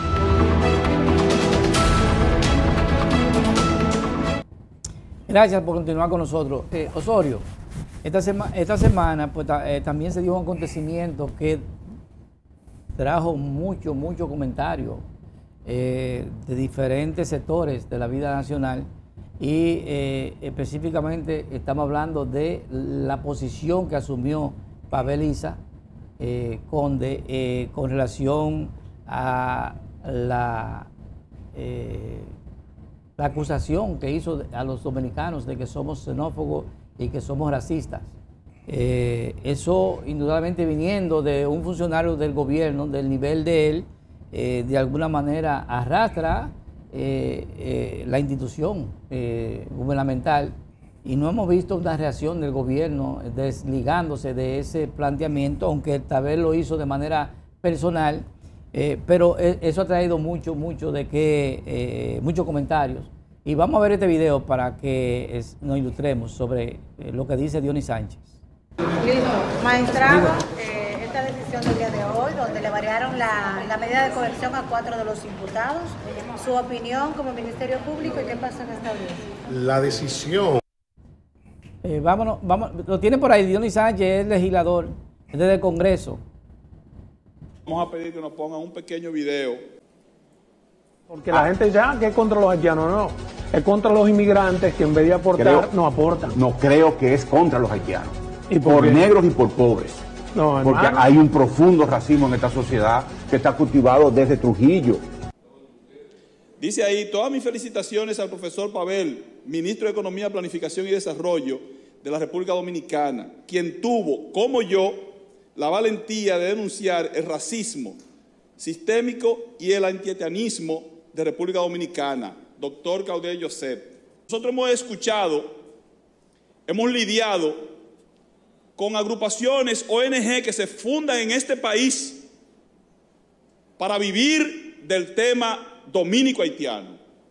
Speaker 1: Gracias por continuar con nosotros. Eh, Osorio, esta, sema esta semana pues, ta eh, también se dio un acontecimiento que trajo mucho, mucho comentario eh, de diferentes sectores de la vida nacional y eh, específicamente estamos hablando de la posición que asumió Pavel Isa eh, Conde eh, con relación a la... Eh, la acusación que hizo a los dominicanos de que somos xenófobos y que somos racistas. Eh, eso indudablemente viniendo de un funcionario del gobierno, del nivel de él, eh, de alguna manera arrastra eh, eh, la institución eh, gubernamental y no hemos visto una reacción del gobierno desligándose de ese planteamiento, aunque tal vez lo hizo de manera personal. Eh, pero eso ha traído mucho, mucho de que, eh, muchos comentarios. Y vamos a ver este video para que es, nos ilustremos sobre eh, lo que dice Dionis Sánchez.
Speaker 14: Listo. Magistrado, eh, esta decisión del día de hoy, donde le variaron la, la medida de coerción a cuatro de los imputados, su opinión como Ministerio Público y qué pasa en esta audiencia.
Speaker 15: La decisión...
Speaker 1: Eh, vámonos, vamos, lo tiene por ahí, Dionis Sánchez es legislador, es desde el Congreso.
Speaker 16: Vamos a pedir que nos pongan un pequeño video.
Speaker 17: Porque la gente ya que es contra los haitianos, no. Es contra los inmigrantes que en vez de aportar,
Speaker 18: creo,
Speaker 17: no aportan.
Speaker 18: No creo que es contra los haitianos.
Speaker 17: ¿Y por
Speaker 18: por
Speaker 17: qué?
Speaker 18: negros y por pobres.
Speaker 17: No,
Speaker 18: Porque
Speaker 17: hermano.
Speaker 18: hay un profundo racismo en esta sociedad que está cultivado desde Trujillo.
Speaker 16: Dice ahí: todas mis felicitaciones al profesor Pavel, ministro de Economía, Planificación y Desarrollo de la República Dominicana, quien tuvo, como yo, la valentía de denunciar el racismo sistémico y el antihaitianismo de República Dominicana, doctor Caudé Joseph. Nosotros hemos escuchado, hemos lidiado con agrupaciones O N G que se fundan en este país para vivir del tema dominico-haitiano.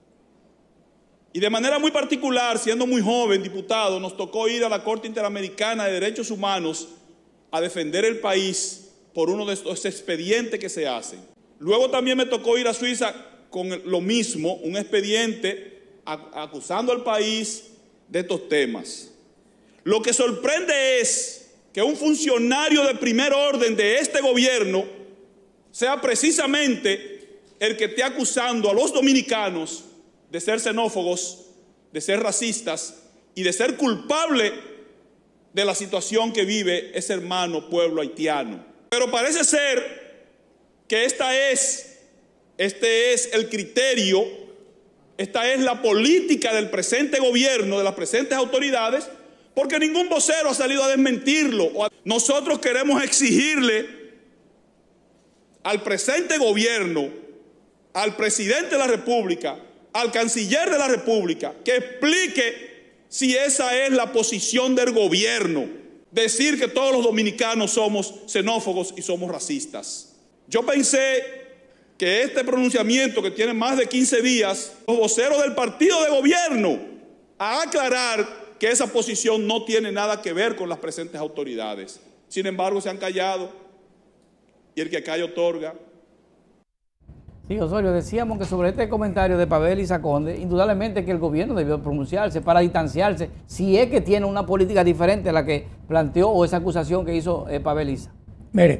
Speaker 16: Y de manera muy particular, siendo muy joven diputado, nos tocó ir a la Corte Interamericana de Derechos Humanos a defender el país por uno de estos expedientes que se hacen. Luego también me tocó ir a Suiza con lo mismo, un expediente acusando al país de estos temas. Lo que sorprende es que un funcionario de primer orden de este gobierno sea precisamente el que esté acusando a los dominicanos de ser xenófobos, de ser racistas y de ser culpable de la situación que vive ese hermano pueblo haitiano. Pero parece ser que esta es, este es el criterio, esta es la política del presente gobierno, de las presentes autoridades, porque ningún vocero ha salido a desmentirlo. Nosotros queremos exigirle al presente gobierno, al presidente de la República, al canciller de la República, que explique si esa es la posición del gobierno, decir que todos los dominicanos somos xenófobos y somos racistas. Yo pensé que este pronunciamiento, que tiene más de quince días, los voceros del partido de gobierno, a aclarar que esa posición no tiene nada que ver con las presentes autoridades. Sin embargo, se han callado y el que calla otorga.
Speaker 1: Sí, Osorio, decíamos que sobre este comentario de Pavel Isa Conde, indudablemente que el gobierno debió pronunciarse para distanciarse, si es que tiene una política diferente a la que planteó o esa acusación que hizo eh, Pavel Isa.
Speaker 3: Mire,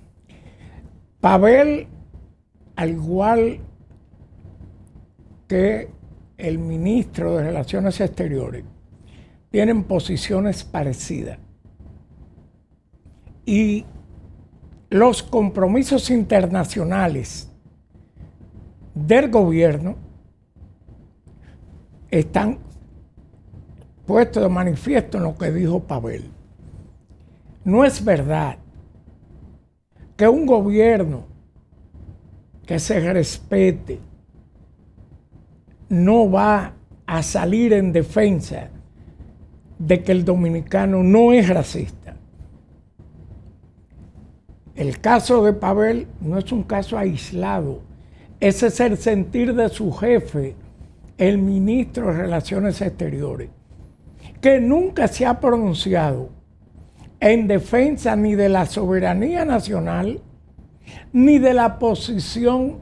Speaker 3: Pavel, al igual que el ministro de Relaciones Exteriores, tienen posiciones parecidas. Y los compromisos internacionales del gobierno están puestos de manifiesto en lo que dijo Pavel. No es verdad que un gobierno que se respete no va a salir en defensa de que el dominicano no es racista. El caso de Pavel no es un caso aislado. Ese es el sentir de su jefe, el ministro de Relaciones Exteriores, que nunca se ha pronunciado en defensa ni de la soberanía nacional, ni de la posición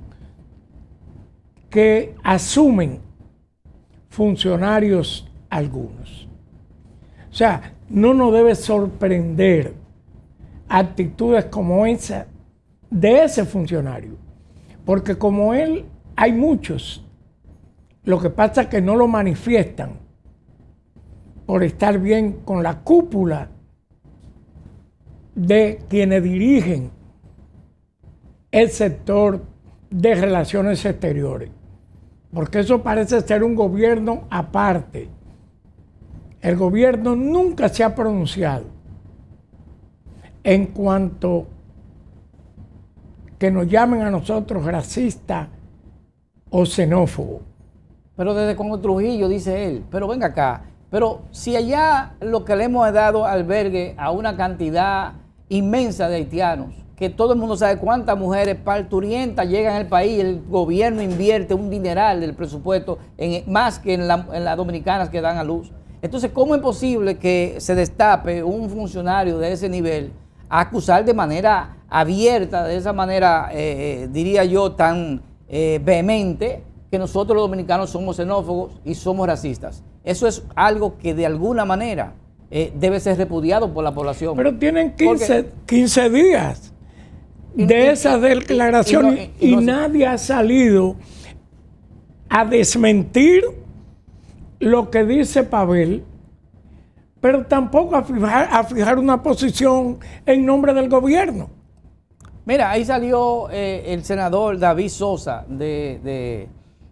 Speaker 3: que asumen funcionarios algunos. O sea, no nos debe sorprender actitudes como esa de ese funcionario, porque como él hay muchos. Lo que pasa es que no lo manifiestan por estar bien con la cúpula de quienes dirigen el sector de relaciones exteriores, porque eso parece ser un gobierno aparte. El gobierno nunca se ha pronunciado en cuanto que nos llamen a nosotros racistas o xenófobos.
Speaker 1: Pero desde con Trujillo, dice él, pero venga acá, pero si allá lo que le hemos dado albergue a una cantidad inmensa de haitianos, que todo el mundo sabe cuántas mujeres parturientas llegan al país, el gobierno invierte un dineral del presupuesto en, más que en, la, en las dominicanas que dan a luz. Entonces, ¿cómo es posible que se destape un funcionario de ese nivel a acusar de manera abierta, de esa manera, eh, diría yo, tan eh, vehemente, que nosotros los dominicanos somos xenófobos y somos racistas? Eso es algo que de alguna manera eh, debe ser repudiado por la población.
Speaker 3: Pero tienen quince, Porque, quince días de y, esas declaraciones y, y, no, y, y no, nadie ha salido a desmentir lo que dice Pavel, pero tampoco a fijar, a fijar una posición en nombre del gobierno.
Speaker 1: Mira, ahí salió eh, el senador David Sosa de... de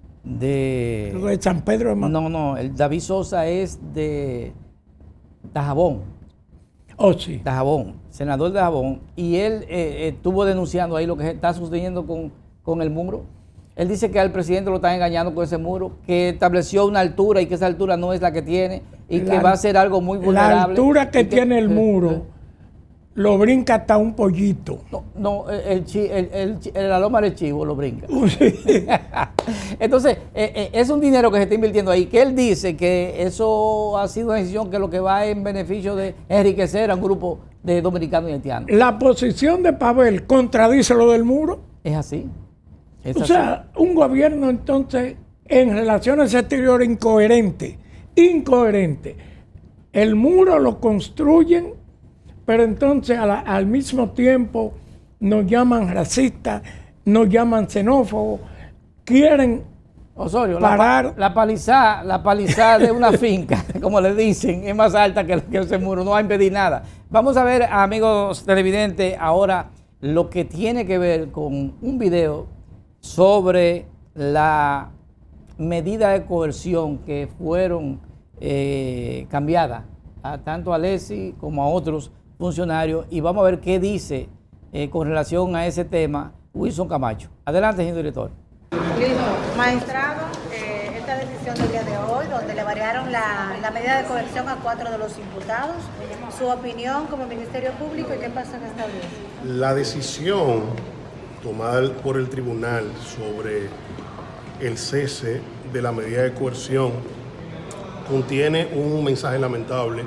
Speaker 1: De,
Speaker 3: de San Pedro de Macorís.
Speaker 1: No, no, el David Sosa es de Dajabón.
Speaker 3: Oh, sí.
Speaker 1: Dajabón, senador de Dajabón. Y él eh, estuvo denunciando ahí lo que está sucediendo con, con el muro. Él dice que al presidente lo están engañando con ese muro, que estableció una altura y que esa altura no es la que tiene y la, que va a ser algo muy vulnerable.
Speaker 3: La altura que, que tiene el muro eh, lo brinca hasta un pollito.
Speaker 1: No, no el, el, el, el, el la loma del chivo lo brinca. Sí. Entonces, eh, eh, es un dinero que se está invirtiendo ahí, que él dice que eso ha sido una decisión que lo que va en beneficio de enriquecer a un grupo de dominicanos y haitianos.
Speaker 3: La posición de Pavel contradice lo del muro.
Speaker 1: Es así. Es
Speaker 3: o
Speaker 1: así.
Speaker 3: sea, un gobierno entonces en relaciones exteriores incoherente, incoherente. El muro lo construyen, pero entonces a la, al mismo tiempo nos llaman racistas, nos llaman xenófobos, quieren
Speaker 1: Osorio,
Speaker 3: parar.
Speaker 1: La, pa, la palizada, la palizada de una finca, como le dicen, es más alta que, que ese muro, no va a impedir nada. Vamos a ver, amigos televidentes, ahora lo que tiene que ver con un video sobre la medida de coerción que fueron eh, cambiadas a tanto a Leslie como a otros funcionarios, y vamos a ver qué dice eh, con relación a ese tema Wilson Camacho. Adelante, señor director.
Speaker 14: Listo. Magistrado, eh, esta decisión del día de hoy, donde le variaron la, la medida de coerción a cuatro de los imputados, su opinión como Ministerio Público y qué pasa en esta audiencia.
Speaker 15: La decisión tomada por el tribunal sobre el cese de la medida de coerción contiene un mensaje lamentable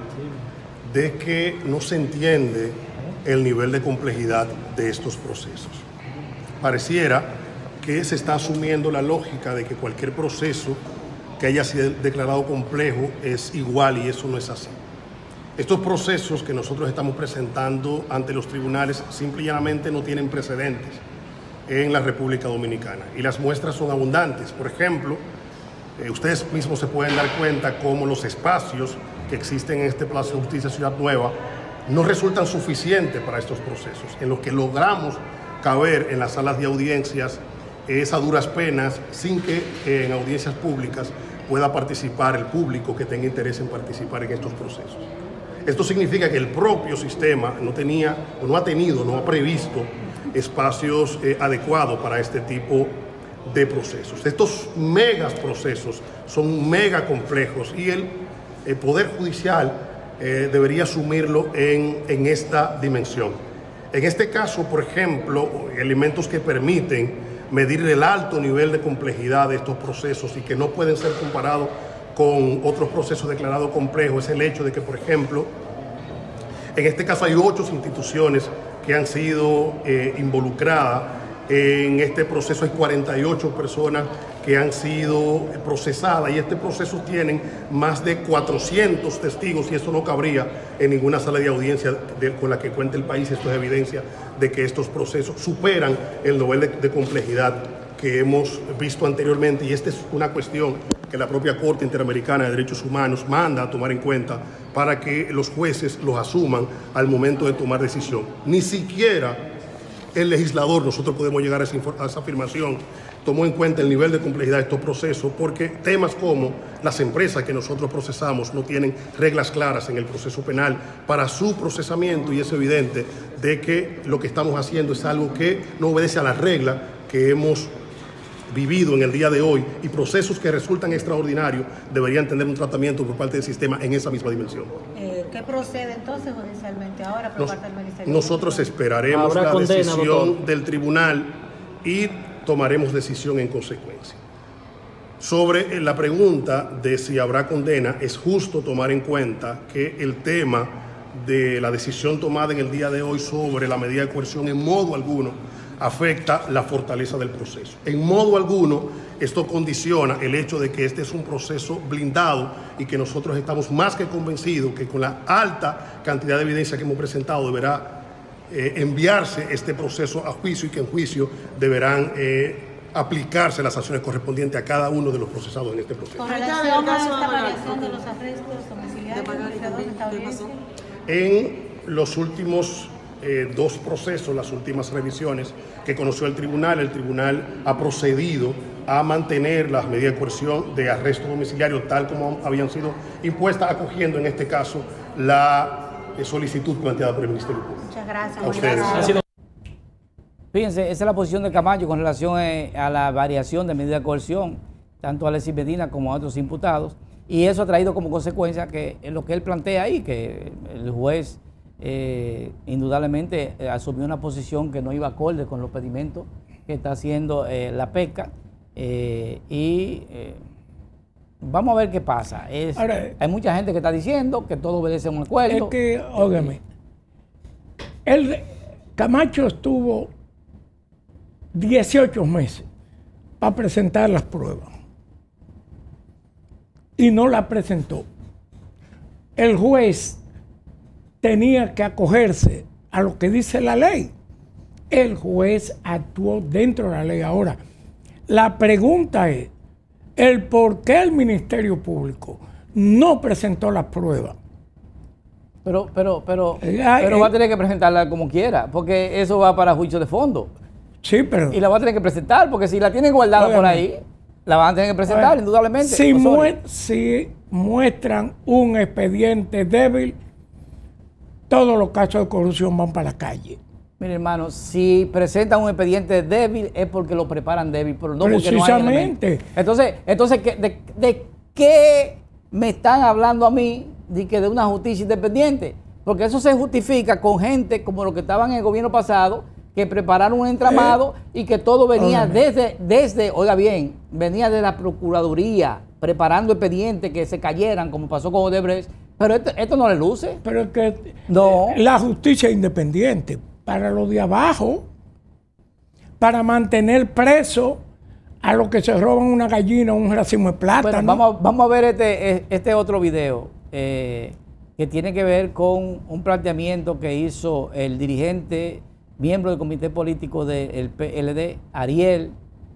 Speaker 15: de que no se entiende el nivel de complejidad de estos procesos. Pareciera que se está asumiendo la lógica de que cualquier proceso que haya sido declarado complejo es igual, y eso no es así. Estos procesos que nosotros estamos presentando ante los tribunales simple y llanamente no tienen precedentes en la República Dominicana, y las muestras son abundantes. Por ejemplo, eh, ustedes mismos se pueden dar cuenta cómo los espacios que existen en este Plaza de Justicia Ciudad Nueva no resultan suficientes para estos procesos. En los que logramos caber en las salas de audiencias es a duras penas, sin que eh, en audiencias públicas pueda participar el público que tenga interés en participar en estos procesos. Esto significa que el propio sistema no tenía, o no ha tenido, no ha previsto espacios eh, adecuados para este tipo de procesos. Estos megas procesos son mega complejos, y el, el Poder Judicial eh, debería asumirlo en, en esta dimensión. En este caso, por ejemplo, elementos que permiten medir el alto nivel de complejidad de estos procesos y que no pueden ser comparados con otros procesos declarados complejos es el hecho de que, por ejemplo, en este caso hay ocho instituciones que han sido eh, involucradas en este proceso. Hay cuarenta y ocho personas que han sido procesadas, y este proceso tienen más de cuatrocientos testigos, y eso no cabría en ninguna sala de audiencia de, con la que cuenta el país. Esto es evidencia de que estos procesos superan el nivel de, de complejidad que hemos visto anteriormente, y esta es una cuestión que la propia Corte Interamericana de Derechos Humanos manda a tomar en cuenta para que los jueces los asuman al momento de tomar decisión. Ni siquiera el legislador, nosotros podemos llegar a esa, a esa afirmación, tomó en cuenta el nivel de complejidad de estos procesos, porque temas como las empresas que nosotros procesamos no tienen reglas claras en el proceso penal para su procesamiento, y es evidente de que lo que estamos haciendo es algo que no obedece a las reglas que hemos vivido en el día de hoy, y procesos que resultan extraordinarios deberían tener un tratamiento por parte del sistema en esa misma dimensión.
Speaker 14: Eh, ¿Qué procede entonces judicialmente ahora por
Speaker 15: Nos,
Speaker 14: parte del Ministerio?
Speaker 15: Nosotros esperaremos la condena, decisión doctor. del tribunal y tomaremos decisión en consecuencia. Sobre la pregunta de si habrá condena, es justo tomar en cuenta que el tema de la decisión tomada en el día de hoy sobre la medida de coerción en modo alguno afecta la fortaleza del proceso. En modo alguno esto condiciona el hecho de que este es un proceso blindado, y que nosotros estamos más que convencidos que con la alta cantidad de evidencia que hemos presentado deberá eh, enviarse este proceso a juicio, y que en juicio deberán eh, aplicarse las sanciones correspondientes a cada uno de los procesados en este proceso.
Speaker 14: Con relación a esta variación de los arrestos domiciliarios,
Speaker 15: en los últimos eh, dos procesos, las últimas revisiones que conoció el tribunal, el tribunal ha procedido a mantener las medidas de coerción de arresto domiciliario tal como habían sido impuestas, acogiendo en este caso la eh, solicitud planteada por el Ministerio Público.
Speaker 14: Muchas gracias.
Speaker 15: A ustedes.
Speaker 14: Gracias.
Speaker 1: Fíjense, esa es la posición de Camacho con relación a la variación de medida de coerción, tanto a Leslie Medina como a otros imputados, y eso ha traído como consecuencia que lo que él plantea ahí, que el juez eh, indudablemente eh, asumió una posición que no iba acorde con los pedimentos que está haciendo eh, la PECA, eh, y eh, vamos a ver qué pasa. Es, Ahora, hay mucha gente que está diciendo que todo obedece a un acuerdo.
Speaker 3: Es que, óigame, el Camacho estuvo dieciocho meses para presentar las pruebas y no las presentó. El juez tenía que acogerse a lo que dice la ley, el juez actuó dentro de la ley. Ahora, la pregunta es, el por qué el Ministerio Público no presentó las pruebas.
Speaker 1: Pero, pero, pero,
Speaker 3: Eh,
Speaker 1: pero
Speaker 3: eh,
Speaker 1: va a tener que presentarla como quiera, porque eso va para juicio de fondo.
Speaker 3: Sí, pero...
Speaker 1: Y la va a tener que presentar, porque si la tienen guardada por ahí, la van a tener que presentar,
Speaker 3: Bueno,
Speaker 1: indudablemente.
Speaker 3: Si,
Speaker 1: Osorio.
Speaker 3: mue- si muestran un expediente débil, todos los casos de corrupción van para la calle.
Speaker 1: Mire, hermano, si presentan un expediente débil es porque lo preparan débil, pero no porque no hay
Speaker 3: Precisamente.
Speaker 1: elementos. Entonces, entonces ¿qué- de, de qué me están hablando a mí de que de una justicia independiente? Porque eso se justifica con gente como los que estaban en el gobierno pasado, que prepararon un entramado y que todo venía
Speaker 3: Óigame.
Speaker 1: desde, desde, oiga bien, venía de la Procuraduría, preparando expedientes que se cayeran, como pasó con Odebrecht. Pero esto, esto no le luce.
Speaker 3: Pero es que
Speaker 1: No.
Speaker 3: la justicia es independiente para los de abajo, para mantener preso a los que se roban una gallina o un racimo de plátano.
Speaker 1: Bueno, vamos, a- vamos a ver este, este otro video eh, que tiene que ver con un planteamiento que hizo el dirigente, miembro del comité político del P L D, Ariel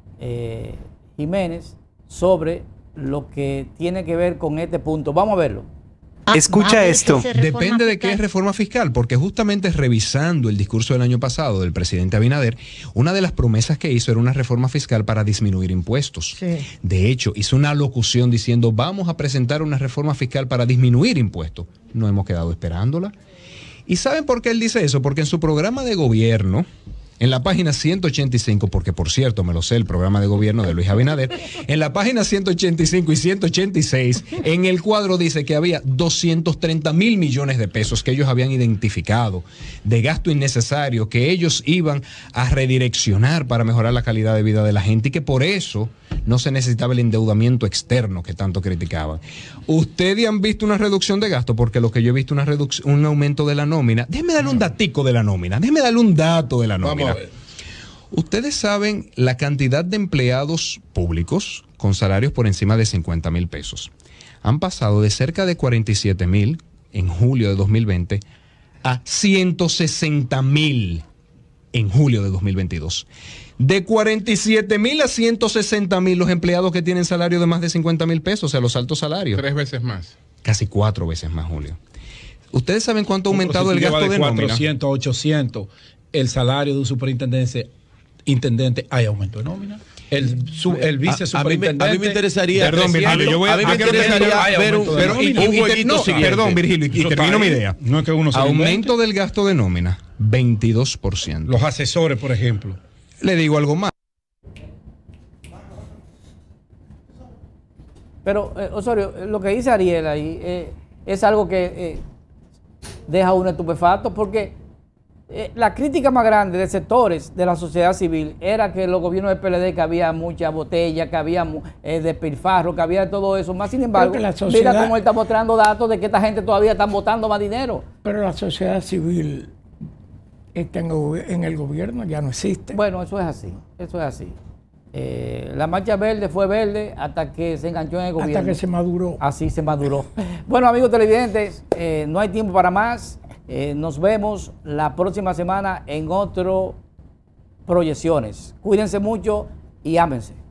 Speaker 1: eh, Jiménez, sobre lo que tiene que ver con este punto. Vamos a verlo.
Speaker 19: Escucha esto.
Speaker 20: Depende de qué es reforma fiscal, porque justamente revisando el discurso del año pasado del presidente Abinader, una de las promesas que hizo era una reforma fiscal para disminuir impuestos. De hecho, hizo una locución diciendo, vamos a presentar una reforma fiscal para disminuir impuestos. No hemos quedado esperándola. ¿Y saben por qué él dice eso? Porque en su programa de gobierno, en la página ciento ochenta y cinco, porque por cierto me lo sé, el programa de gobierno de Luis Abinader, en la página ciento ochenta y cinco y ciento ochenta y seis, en el cuadro dice que había doscientos treinta mil millones de pesos que ellos habían identificado de gasto innecesario que ellos iban a redireccionar para mejorar la calidad de vida de la gente y que por eso no se necesitaba el endeudamiento externo que tanto criticaban. ¿Ustedes han visto una reducción de gasto? Porque lo que yo he visto una reducción, un aumento de la nómina. Déjeme darle un datico de la nómina. Déjeme darle un dato de la nómina.
Speaker 21: Vamos a ver.
Speaker 20: Ustedes saben la cantidad de empleados públicos con salarios por encima de cincuenta mil pesos. Han pasado de cerca de cuarenta y siete mil en julio de dos mil veinte a ciento sesenta mil en julio de dos mil veintidós. De cuarenta y siete mil a ciento sesenta mil los empleados que tienen salario de más de cincuenta mil pesos, o sea, los altos salarios.
Speaker 21: Tres veces más.
Speaker 20: Casi cuatro veces más, Julio. ¿Ustedes saben cuánto ha
Speaker 21: Pero
Speaker 20: aumentado
Speaker 21: si
Speaker 20: el
Speaker 21: tú
Speaker 20: gasto
Speaker 21: llevas
Speaker 20: de,
Speaker 21: de
Speaker 20: nómina?
Speaker 21: cuatrocientos, ochocientos, el salario de un superintendente, intendente, hay aumento de nómina. El, su, el vice
Speaker 5: A- a mí me-
Speaker 21: superintendente.
Speaker 5: a mí me interesaría-
Speaker 20: Perdón, Virgilio, yo voy a,
Speaker 5: a mí me
Speaker 20: a que no te-
Speaker 5: interesaría
Speaker 20: hay
Speaker 5: ver un-
Speaker 20: aumento de
Speaker 5: pero
Speaker 20: nómina.
Speaker 5: y- un
Speaker 20: Y te-
Speaker 5: jueguito
Speaker 20: no,
Speaker 5: siguiente.
Speaker 20: Perdón, Virgilio, y
Speaker 21: Eso
Speaker 20: termino
Speaker 21: está
Speaker 20: mi
Speaker 21: ahí.
Speaker 20: idea.
Speaker 21: No es que uno se lo
Speaker 20: Aumento
Speaker 21: invente.
Speaker 20: del gasto de nómina, veintidós por ciento.
Speaker 21: Los asesores, por ejemplo.
Speaker 20: Le digo algo más.
Speaker 1: Pero, eh, Osorio, eh, lo que dice Ariel ahí eh, es algo que eh, deja a uno estupefacto, porque eh, la crítica más grande de sectores de la sociedad civil era que los gobiernos del P L D, que había mucha botella, que había mu- eh, despilfarro, que había todo eso. Más sin embargo,
Speaker 3: que la sociedad-
Speaker 1: mira cómo él está mostrando datos de que esta gente todavía está votando más dinero.
Speaker 3: Pero la sociedad civil está en el, gobi- en el gobierno, ya no existe.
Speaker 1: Bueno, eso es así, eso es así. Eh, la marcha verde fue verde hasta que se enganchó en el gobierno.
Speaker 3: Hasta que se maduró.
Speaker 1: Así se maduró. Bueno, amigos televidentes, eh, no hay tiempo para más. Eh, nos vemos la próxima semana en otro Proyecciones. Cuídense mucho y ámense.